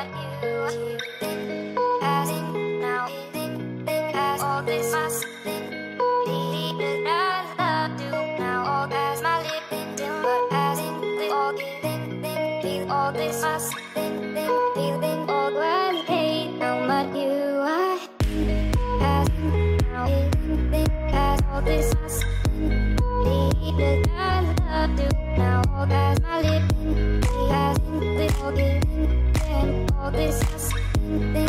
but you think as in now think as all this must need it as love do now all as my living till but as in the all feel all this must feeling all when hate how much you I as in now think as all this must need it as love do now all as my living as in the all this must